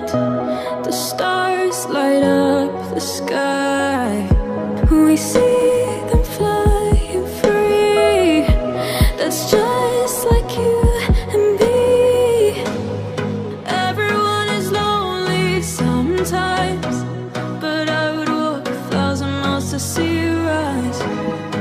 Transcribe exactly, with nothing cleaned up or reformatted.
The stars light up the sky. We see them flying free. That's just like you and me. Everyone is lonely sometimes, but I would walk a thousand miles to see you rise.